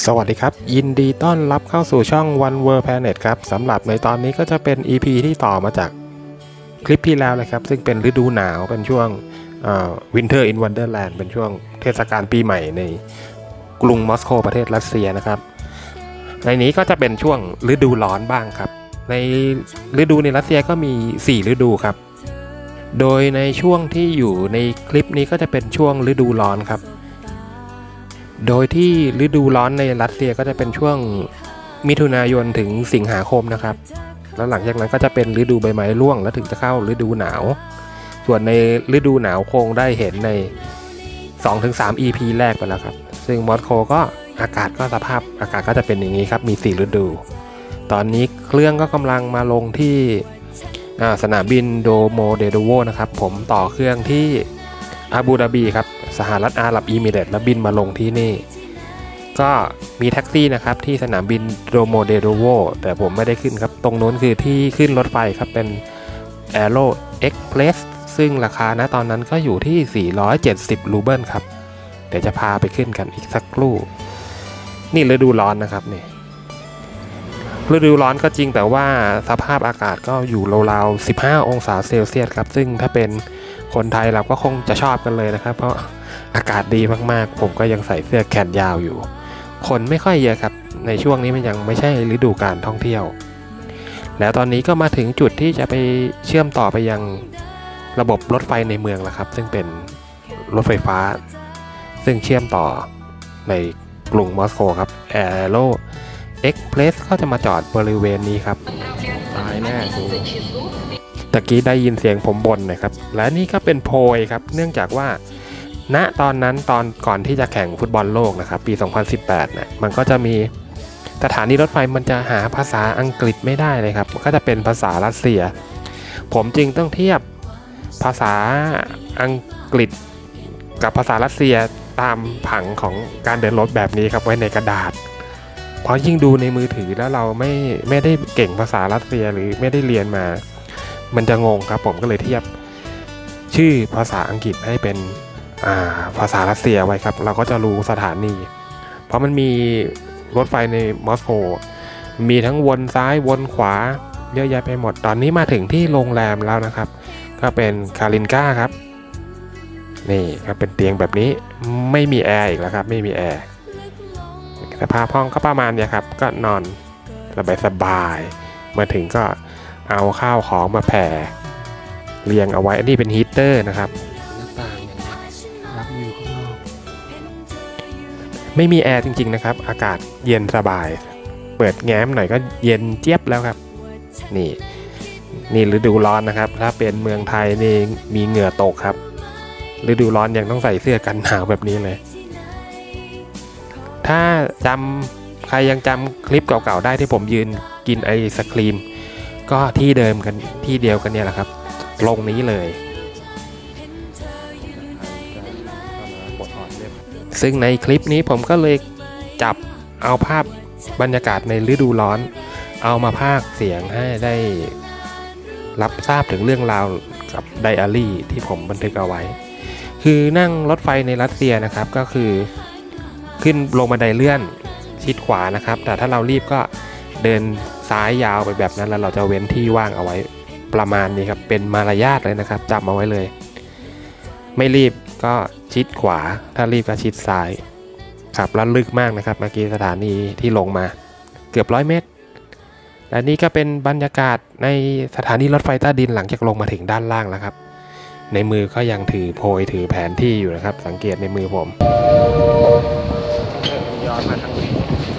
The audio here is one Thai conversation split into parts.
สวัสดีครับยินดีต้อนรับเข้าสู่ช่อง One World Planet ครับสำหรับในตอนนี้ก็จะเป็น EP ที่ต่อมาจากคลิปที่แล้วนะครับซึ่งเป็นฤดูหนาวเป็นช่วงWinter in Wonderland เป็นช่วงเทศกาลปีใหม่ในกรุงมอสโกประเทศรัสเซียนะครับในนี้ก็จะเป็นช่วงฤดูร้อนบ้างครับในฤดูในรัสเซียก็มี4ฤดูครับโดยในช่วงที่อยู่ในคลิปนี้ก็จะเป็นช่วงฤดูร้อนครับโดยที่ฤดูร้อนในรัสเซียก็จะเป็นช่วงมิถุนายนถึงสิงหาคมนะครับแล้วหลังจากนั้นก็จะเป็นฤดูใบไม้ร่วงแล้วถึงจะเข้าฤดูหนาวส่วนในฤดูหนาวคงได้เห็นใน 2-3 EP แรกไปแล้วครับซึ่งมอสโกก็อากาศก็สภาพอากาศก็จะเป็นอย่างนี้ครับมี4ฤดูตอนนี้เครื่องก็กำลังมาลงที่สนามบินโดโมเดโดโวนะครับผมต่อเครื่องที่อาบูดาบีครับสหรัฐอาหรับเอมิเรตส์แล้วบินมาลงที่นี่ก็มีแท็กซี่นะครับที่สนามบินโดโมเดโดโวแต่ผมไม่ได้ขึ้นครับตรงโน้นคือที่ขึ้นรถไฟครับเป็น Aero Express ซึ่งราคาณตอนนั้นก็อยู่ที่470รูเบิลครับเดี๋ยวจะพาไปขึ้นกันอีกสักครู่นี่ฤดูร้อนนะครับนี่ฤดูร้อนก็จริงแต่ว่าสภาพอากาศก็อยู่ราวๆ15องศาเซลเซียสครับซึ่งถ้าเป็นคนไทยเราก็คงจะชอบกันเลยนะครับเพราะอากาศดีมากๆผมก็ยังใส่เสื้อแขนยาวอยู่คนไม่ค่อยเยอะครับในช่วงนี้มันยังไม่ใช่ฤดูการท่องเที่ยวแล้วตอนนี้ก็มาถึงจุดที่จะไปเชื่อมต่อไปยังระบบรถไฟในเมืองแล้วครับซึ่งเป็นรถไฟฟ้าซึ่งเชื่อมต่อในกรุงมอสโกครับ Aero Express ก็จะมาจอดบริเวณนี้ครับตายแน่ตะกี้ได้ยินเสียงผมบ่นนะครับและนี่ก็เป็นโพยครับเนื่องจากว่าณตอนนั้นตอนก่อนที่จะแข่งฟุตบอลโลกนะครับปี 2018เนี่ยมันก็จะมีสถานีรถไฟมันจะหาภาษาอังกฤษไม่ได้เลยครับก็จะเป็นภาษารัสเซียผมจึงต้องเทียบภาษาอังกฤษกับภาษารัสเซียตามผังของการเดินรถแบบนี้ครับไว้ในกระดาษเพราะยิ่งดูในมือถือแล้วเราไม่ได้เก่งภาษารัสเซียหรือไม่ได้เรียนมามันจะงงครับผมก็เลยเทียบชื่อภาษาอังกฤษให้เป็นภาษารัสเซียไว้ครับเราก็จะรู้สถานีเพราะมันมีรถไฟในมอสโกมีทั้งวนซ้ายวนขวาเยอะแยะไปหมดตอนนี้มาถึงที่โรงแรมแล้วนะครับก็เป็นคารินก้าครับนี่ก็เป็นเตียงแบบนี้ไม่มีแอร์อีกแล้วครับไม่มีแอร์สภาพห้องก็ประมาณนี้ครับก็นอนสบายๆมาถึงก็เอาข้าวของมาแผ่เรียงเอาไว้อันนี้เป็นฮีตเตอร์นะครับหน้าต่างอย่างนี้รับวิวข้างนอกไม่มีแอร์จริงๆนะครับอากาศเย็นสบายเปิดแง้มหน่อยก็เย็นเจี๊ยบแล้วครับนี่ฤดูร้อนนะครับถ้าเป็นเมืองไทยนี่มีเหงื่อตกครับฤดูร้อนยังต้องใส่เสื้อกันหนาวแบบนี้เลยถ้าใครยังจำคลิปเก่าๆได้ที่ผมยืนกินไอศครีมก็ที่เดิมกันที่เดียวกันเนี่ยแหละครับลงนี้เลยซึ่งในคลิปนี้ผมก็เลยจับเอาภาพบรรยากาศในฤดูร้อนเอามาพากย์เสียงให้ได้รับทราบถึงเรื่องราวกับไดอารี่ที่ผมบันทึกเอาไว้คือนั่งรถไฟในรัสเซียนะครับก็คือขึ้นลงบันไดเลื่อนชิดขวานะครับแต่ถ้าเรารีบก็เดินซ้ายยาวไปแบบนั้นแล้วเราจะเว้นที่ว่างเอาไว้ประมาณนี้ครับเป็นมารยาทเลยนะครับจำเอาไว้เลยไม่รีบก็ชิดขวาถ้ารีบก็ชิดซ้ายขับแล้วลึกมากนะครับเมื่อกี้สถานีที่ลงมาเกือบ100 เมตรและนี่ก็เป็นบรรยากาศในสถานีรถไฟใต้ดินหลังจากลงมาถึงด้านล่างแล้วครับในมือก็ยังถือโพยถือแผนที่อยู่นะครับสังเกตในมือผมย้อนมาทางนี้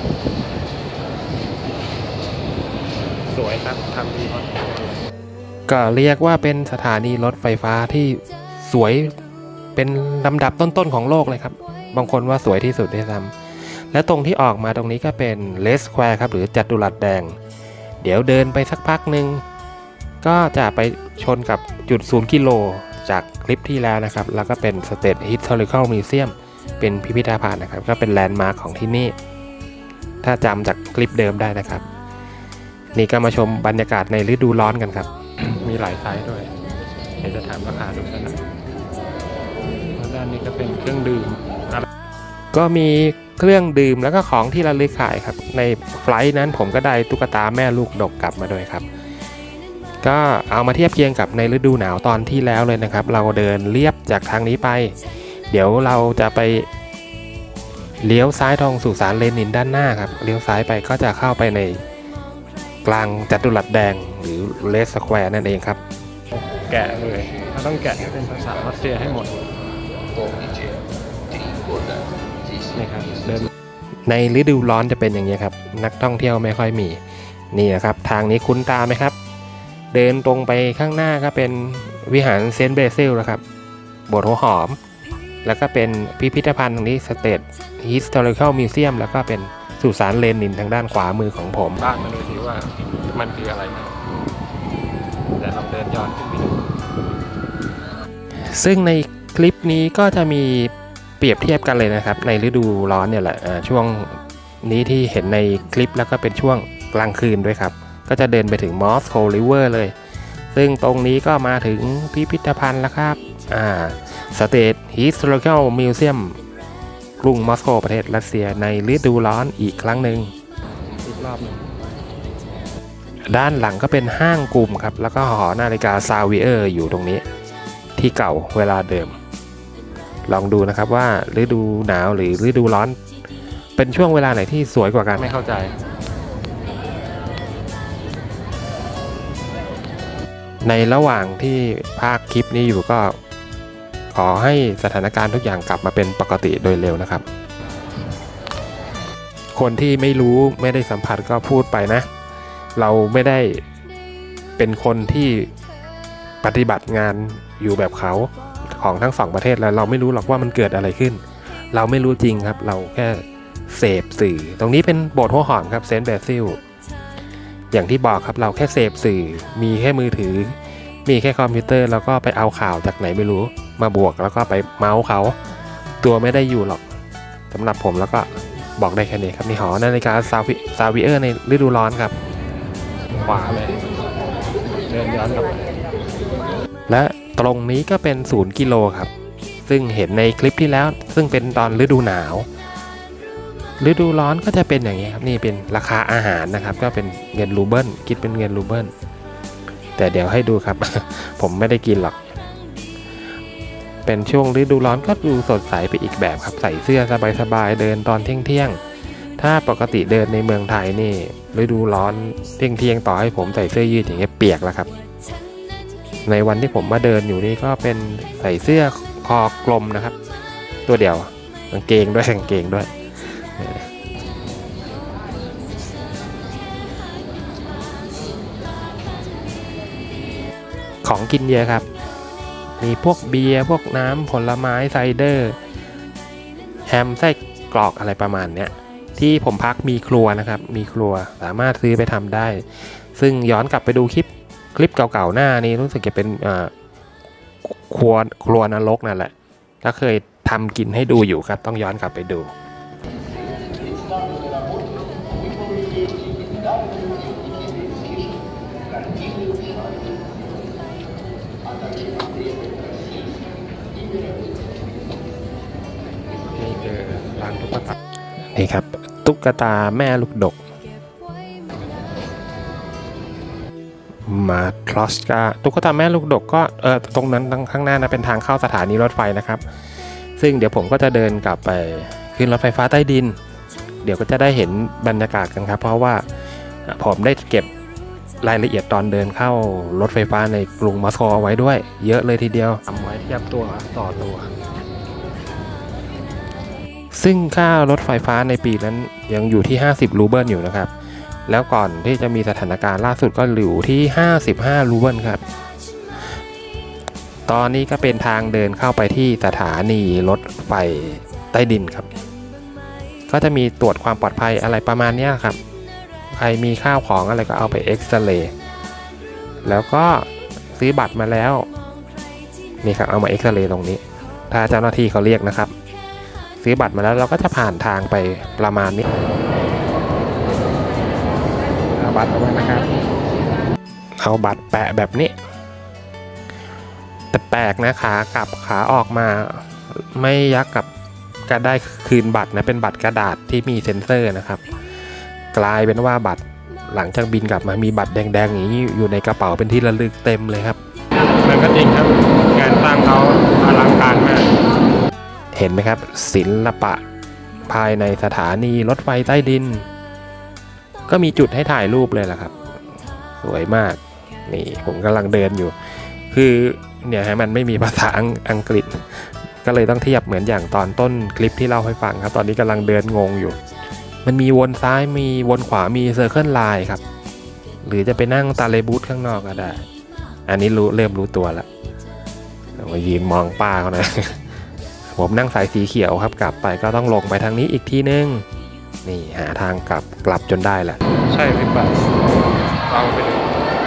สวยครับทำดีก็เรียกว่าเป็นสถานีรถไฟฟ้าที่สวยเป็นลำดับต้นๆของโลกเลยครับบางคนว่าสวยที่สุดด้วยซ้ำและตรงที่ออกมาตรงนี้ก็เป็นเลสแควร์ครับหรือจัตุรัสแดงเดี๋ยวเดินไปสักพักหนึ่งก็จะไปชนกับจุด0 กิโลจากคลิปที่แล้วนะครับแล้วก็เป็น State Historical Museum เป็นพิพิธภัณฑ์นะครับก็เป็นแลนด์มาร์คของที่นี่ถ้าจำจากคลิปเดิมได้นะครับนี่ก็มาชมบรรยากาศในฤดูร้อนกันครับ มีหลายไซส์ด้วยเดี๋ยวจะถามราคาดูสักหน่อยด้านนี้ก็เป็นเครื่องดื่มก็มีเครื่องดื่มแล้วก็ของที่ระลึกขายครับในไฟลท์นั้นผมก็ได้ตุ๊กตาแม่ลูกดกกลับมาด้วยครับก็เอามาเทียบเคียงกับในฤดูหนาวตอนที่แล้วเลยนะครับเราเดินเลียบจากทางนี้ไปเดี๋ยวเราจะไปเลี้ยวซ้ายทางสุสานเลนินด้านหน้าครับเลี้ยวซ้ายไปก็จะเข้าไปในกลางจัตุรัสแดงหรือเลสสแควร์นั่นเองครับแกะเลยเราต้องแกะเป็นภาษารัสเซียให้หมดนี่ครับเดินในฤดูร้อนจะเป็นอย่างนี้ครับนักท่องเที่ยวไม่ค่อยมีนี่นะครับทางนี้คุ้นตาไหมครับเดินตรงไปข้างหน้าก็เป็นวิหารเซนต์เบซิลนะครับโบสถ์หัวหอมแล้วก็เป็นพิพิธภัณฑ์ตรงนี้ State Historical Museum แล้วก็เป็นสุสานเลนินทางด้านขวามือของผมบ้านมาดูสิว่ามันคืออะไรนะแต่ลองเดินย้อนขึ้นไปดูซึ่งในคลิปนี้ก็จะมีเปรียบเทียบกันเลยนะครับในฤดูร้อนเนี่ยแหละช่วงนี้ที่เห็นในคลิปแล้วก็เป็นช่วงกลางคืนด้วยครับก็จะเดินไปถึงมอสโกริเวอร์เลยซึ่งตรงนี้ก็มาถึงพิพิธภัณฑ์แล้วครับState Historical Museum กรุงมอสโกประเทศรัสเซียในฤดูร้อนอีกครั้งหนึ่งอีกรอบนึงด้านหลังก็เป็นห้างกลุ่มครับแล้วก็หอนาฬิกาซาวิเออร์อยู่ตรงนี้ที่เก่าเวลาเดิมลองดูนะครับว่าฤดูหนาวหรือฤดูร้อนเป็นช่วงเวลาไหนที่สวยกว่ากันไม่เข้าใจในระหว่างที่ภาคคลิปนี้อยู่ก็ขอให้สถานการณ์ทุกอย่างกลับมาเป็นปกติโดยเร็วนะครับคนที่ไม่รู้ไม่ได้สัมผัสก็พูดไปนะเราไม่ได้เป็นคนที่ปฏิบัติงานอยู่แบบเขาของทั้งสองประเทศแล้วเราไม่รู้หรอกว่ามันเกิดอะไรขึ้นเราไม่รู้จริงครับเราแค่เสพสื่อตรงนี้เป็นโบสถ์หัวหอมครับเซนต์เบซิลอย่างที่บอกครับเราแค่เสพสื่อมีแค่มือถือมีแค่คอมพิวเตอร์แล้วก็ไปเอาข่าวจากไหนไม่รู้มาบวกแล้วก็ไปเมาส์เขาตัวไม่ได้อยู่หรอกสำหรับผมแล้วก็บอกได้แค่นี้ครับนี่หอนาฬิกาซาวิเออร์ในฤดูร้อนครับขวาเลยเดินย้อนกลับมาและตรงนี้ก็เป็น0 กิโลครับซึ่งเห็นในคลิปที่แล้วซึ่งเป็นตอนฤดูหนาวฤดูร้อนก็จะเป็นอย่างนี้ครับนี่เป็นราคาอาหารนะครับก็เป็นเงินรูเบิลคิดเป็นเงินรูเบิลแต่เดี๋ยวให้ดูครับ ผมไม่ได้กินหรอกเป็นช่วงฤดูร้อนก็ดูสดใสไปอีกแบบครับใส่เสื้อสบายๆเดินตอนเที่ยงถ้าปกติเดินในเมืองไทยนี่ฤดูร้อนเที่ยงต่อให้ผมใส่เสื้อยืดอย่างเงี้ยเปียกแล้วครับในวันที่ผมมาเดินอยู่นี่ก็เป็นใส่เสื้อคอกลมนะครับตัวเดียวกางเกงด้วยของกินเยอะครับมีพวกเบียร์พวกน้ำผลไม้ไซเดอร์แฮมไส้กรอกอะไรประมาณเนี้ยที่ผมพักมีครัวนะครับมีครัวสามารถซื้อไปทำได้ซึ่งย้อนกลับไปดูคลิปเก่าๆหน้านี้รู้สึกจะเป็นครัวนรกนั่นแหละก็เคยทำกินให้ดูอยู่ครับต้องย้อนกลับไปดูนี่คือร้านตุ๊กตานี่ครับตุ๊กตาแม่ลูกดกมาทรอสกาตุ๊กตาแม่ลูกดกก็ตรงนั้นข้างหน้านะเป็นทางเข้าสถานีรถไฟนะครับซึ่งเดี๋ยวผมก็จะเดินกลับไปขึ้นรถไฟฟ้าใต้ดินเดี๋ยวก็จะได้เห็นบรรยากาศกันครับเพราะว่าผมได้เก็บรายละเอียดตอนเดินเข้ารถไฟฟ้าในกรุงมอสโกเอาไว้ด้วยเยอะเลยทีเดียวทำไว้เทียบตัวต่อตัวซึ่งค่ารถไฟฟ้าในปีนั้นยังอยู่ที่50 รูเบิลอยู่นะครับแล้วก่อนที่จะมีสถานการณ์ล่าสุดก็อยู่ที่55 รูเบิลครับตอนนี้ก็เป็นทางเดินเข้าไปที่สถานีรถไฟใต้ดินครับก็จะมีตรวจความปลอดภัยอะไรประมาณนี้ครับใครมีข้าวของอะไรก็เอาไปเอ็กซเรย์แล้วก็ซื้อบัตรมาแล้วนี่ครับเอามาเอ็กซเรย์ตรงนี้ถ้าเจ้าหน้าที่เขาเรียกนะครับซื้อบัตรมาแล้วเราก็จะผ่านทางไปประมาณนี้เอาบัตรออกมานะครับเอาบัตรแปะแบบนี้แต่แปลกนะขากลับขาออกมาไม่ยักกับก็ได้คืนบัตรนะเป็นบัตรกระดาษที่มีเซ็นเซอร์นะครับกลายเป็นว่าบัตรหลังจากบินกลับมามีบัตรแดงๆอย่างนี้อยู่ในกระเป๋าเป็นที่ระลึกเต็มเลยครับมันก็จริงครับงานสร้างเขาอลังการมากเห็นไหมครับศิลปะภายในสถานีรถไฟใต้ดินก็มีจุดให้ถ่ายรูปเลยล่ะครับสวยมากนี่ผมกำลังเดินอยู่คือเนี่ยฮะมันไม่มีภาษาอังกฤษก็เลยต้องเทียบเหมือนอย่างตอนต้นคลิปที่เล่าให้ฟังครับตอนนี้กำลังเดินงงอยู่มันมีวนซ้ายมีวนขวามีเซอร์เคิลไลน์ครับหรือจะไปนั่งตาเลบูธข้างนอกก็ได้อันนี้เริ่มรู้ตัวแล้วมายืนมองป้าเขานะ ผมนั่งสายสีเขียวครับกลับไปก็ต้องลงไปทางนี้อีกทีนึงนี่หาทางกลับจนได้แหละใช่หรือเปล่าเอาไปดู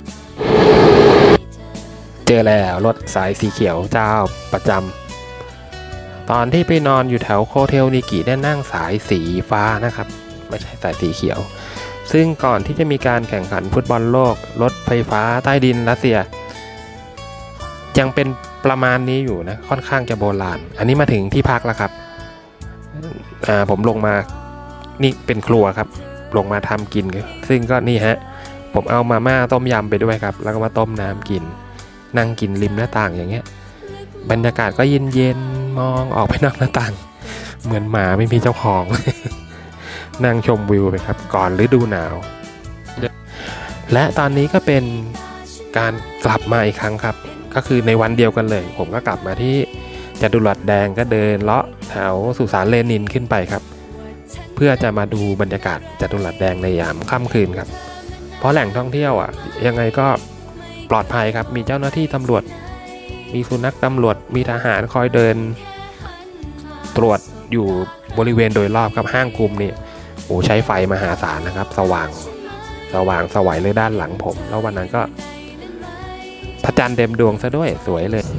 เจอแล้วรถสายสีเขียวเจ้าประจำตอนที่ไปนอนอยู่แถวโคเทลนิกิได้นั่งสายสีฟ้านะครับไม่ใช่สายสีเขียวซึ่งก่อนที่จะมีการแข่งขันฟุตบอลโลกรถไฟฟ้าใต้ดินรัสเซียยังเป็นประมาณนี้อยู่นะค่อนข้างจะโบราณอันนี้มาถึงที่พักแล้วครับผมลงมานี่เป็นครัวครับลงมาทำกินซึ่งก็นี่ฮะผมเอามาม่าต้มยำไปด้วยครับแล้วก็มาต้มน้ำกินนั่งกินริมหน้าต่างอย่างเงี้ยบรรยากาศก็เย็นๆมองออกไปนอกหน้าต่างเหมือนหมาไม่มีเจ้าของ นั่งชมวิวไปครับก่อนฤดูหนาวและตอนนี้ก็เป็นการกลับมาอีกครั้งครับก็คือในวันเดียวกันเลยผมก็กลับมาที่จัตุรัสแดงก็เดินเลาะแถวสุสานเลนินขึ้นไปครับเพื่อจะมาดูบรรยากาศจัตุรัสแดงในยามค่ำคืนครับเพราะแหล่งท่องเที่ยวยังไงก็ปลอดภัยครับมีเจ้าหน้าที่ตำรวจมีสุนัขตำรวจมีทหารคอยเดินตรวจอยู่บริเวณโดยรอบครับห้างกลุ่มนี่โอ้ใช้ไฟมหาศาลนะครับสว่างสวยเลยด้านหลังผมแล้ววันนั้นก็พระจันทร์เต็มดวงซะด้วยสวยเลย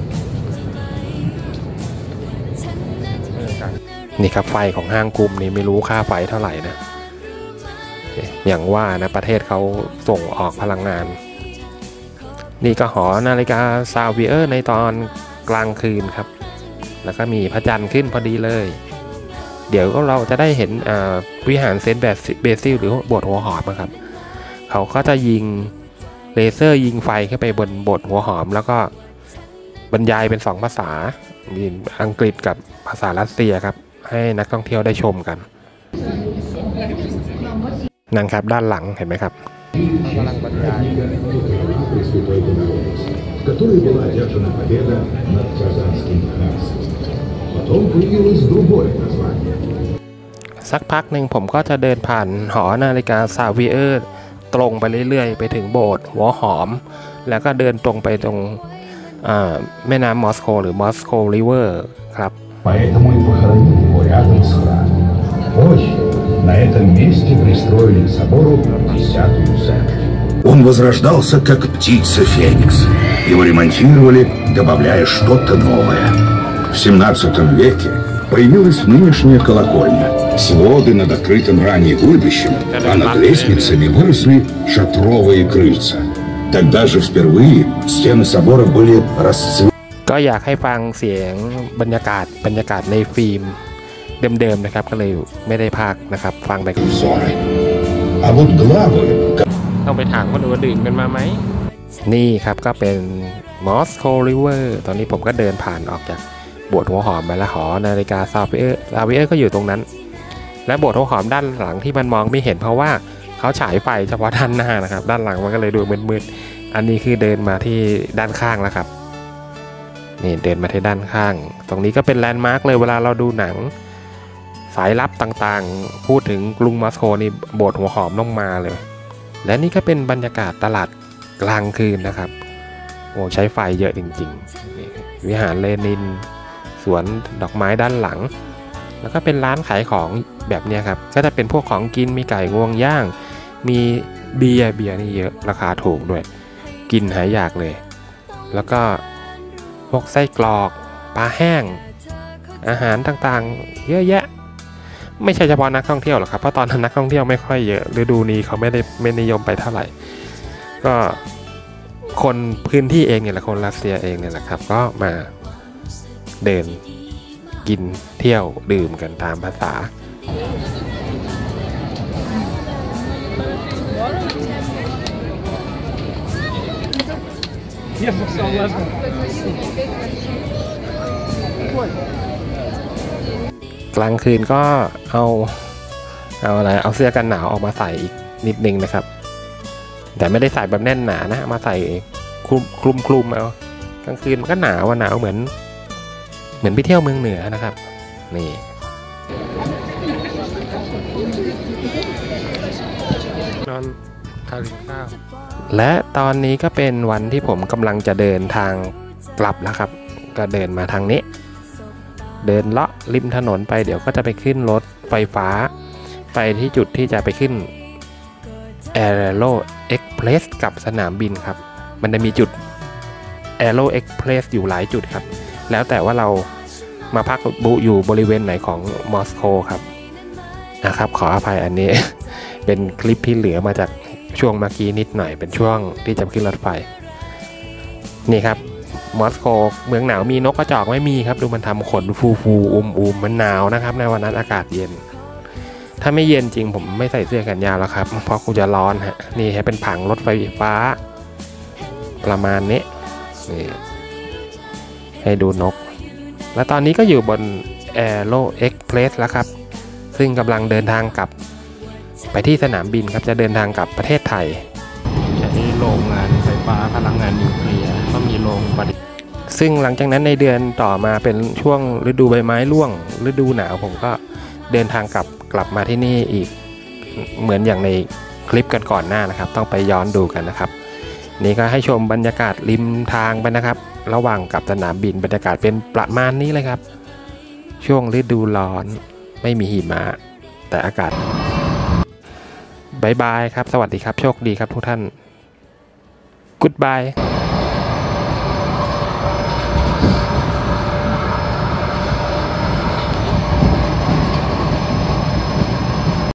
นี่ครับไฟของห้างกลุ่มนี่ไม่รู้ค่าไฟเท่าไหร่นะอย่างว่านะประเทศเขาส่งออกพลังงานนี่ก็หอนาฬิกาซาเวียร์ในตอนกลางคืนครับแล้วก็มีพระจันทร์ขึ้นพอดีเลยเดี๋ยวเราจะได้เห็นวิหารเซนต์เบซิลหรือโบสถ์หัวหอมครับเขาก็จะยิงเลเซอร์ยิงไฟขึ้นไปบนโบสถ์หัวหอมแล้วก็บรรยายเป็น2ภาษามีอังกฤษกับภาษารัสเซียครับให้นักท่องเที่ยวได้ชมกันนั่นครับด้านหลังเห็นไหมครับกำลังบรรยายสักพักหนึ่งผมก็จะเดินผ่านหอนาฬิกาซาเวียร์ตรงไปเรื่อยๆไปถึงโบสถ์หัวหอมแล้วก็เดินตรงไปตรงแม่น้ำมอสโกหรือมอสโกริเวอร์ครับ Поэтому и похоронили его рядом с храмом. Позже на этом месте пристроили к собору 10-ю церковь. Он возрождался как птица Феникс. Его ремонтировали, добавляя что-то новое. В 17 веке появилась нынешняя колокольня. Своды над открытым ранее кладбищем, а над лестницами выросли шатровые крыльца. Тогда же впервые стены собора были расцветаны. ก็อยากให้ฟังเสียงบรรยากาศในฟิล์มเดิมๆนะครับก็เลยไม่ได้พากนะครับฟังไปก่อนต้องไปถามคนอื่นว่าดื่มกันมาไหมนี่ครับก็เป็นมอสโกริเวอร์ตอนนี้ผมก็เดินผ่านออกจากโบสถ์หัวหอมมาแล้วหอนาฬิกาซาเวียร์ก็อยู่ตรงนั้นและโบสถ์หัวหอมด้านหลังที่มันมองไม่เห็นเพราะว่าเขาฉายไฟเฉพาะด้านหน้านะครับด้านหลังมันก็เลยดูมืดๆอันนี้คือเดินมาที่ด้านข้างแล้วครับนี่เดินมาที่ด้านข้างตรงนี้ก็เป็นแลนด์มาร์กเลยเวลาเราดูหนังสายลับต่างๆพูดถึงกรุงมอสโกนี่โบสถ์หัวหอมต้องมาเลยและนี่ก็เป็นบรรยากาศตลาดกลางคืนนะครับโอ้ใช้ไฟเยอะจริงๆวิหารเลนินสวนดอกไม้ด้านหลังแล้วก็เป็นร้านขายของแบบนี้ครับก็จะเป็นพวกของกินมีไก่งวงย่างมีเบียร์นี่เยอะราคาถูกด้วยกินหายากเลยแล้วก็พวกไส้กรอกปลาแห้งอาหารต่างๆเยอะแยะไม่ใช่เฉพาะนักท่องเที่ยวหรอกครับเพราะตอนนั้นนักท่องเที่ยวไม่ค่อยเยอะฤดูนี้เขาไม่นิยมไปเท่าไหร่ก็คนพื้นที่เองเนี่ยแหละคนรัสเซียเองเนี่ยแหละครับก็มาเดินกินเที่ยวดื่มกันตามภาษากลางคืนก็เอาเสื้อกันหนาวออกมาใส่อีกนิดนึงนะครับแต่ไม่ได้ใส่แบบแน่นหนานะมาใส่คลุมเอากลางคืนมันก็หนาวเหมือนไปเที่ยวเมืองเหนือนะครับนี่นอนทานข้าวและตอนนี้ก็เป็นวันที่ผมกำลังจะเดินทางกลับแล้วครับก็เดินมาทางนี้เดินเลาะริมถนนไปเดี๋ยวก็จะไปขึ้นรถไฟฟ้าไปที่จุดที่จะไปขึ้น Aero Express กับสนามบินครับมันจะมีจุด Aero Express อยู่หลายจุดครับแล้วแต่ว่าเรามาพักอยู่บริเวณไหนของมอสโกครับนะครับขออภัยอันนี้ เป็นคลิปที่เหลือมาจากช่วงเมื่อกี้นิดหน่อยเป็นช่วงที่จะขึ้นรถไฟนี่ครับมอสโกเมืองหนาวมีนกกระจอกไม่มีครับดูมันทำขนฟูอุ่มมันหนาวนะครับในวันนั้นอากาศเย็นถ้าไม่เย็นจริงผมไม่ใส่เสื้อแขนยาวแล้วครับเพราะกูจะร้อนฮะนี่ให้เป็นผังรถไฟฟ้าประมาณนี้นี่ให้ดูนกและตอนนี้ก็อยู่บน Aero Express แล้วครับซึ่งกำลังเดินทางกลับไปที่สนามบินครับจะเดินทางกลับประเทศไทยจะมีโรงงานไฟฟ้าพลังงานนิวเคลียร์ก็มีโรงผลิตซึ่งหลังจากนั้นในเดือนต่อมาเป็นช่วงฤดูใบไม้ร่วงฤดูหนาวผมก็เดินทางกลับมาที่นี่อีกเหมือนอย่างในคลิปกันก่อนหน้านะครับต้องไปย้อนดูกันนะครับนี่ก็ให้ชมบรรยากาศริมทางไปนะครับระหว่างกับสนามบินบรรยากาศเป็นประมาณนี้เลยครับช่วงฤดูร้อนไม่มีหิมะแต่อากาศบายบายครับสวัสดีครับโชคดีครับทุกท่าน Goodbye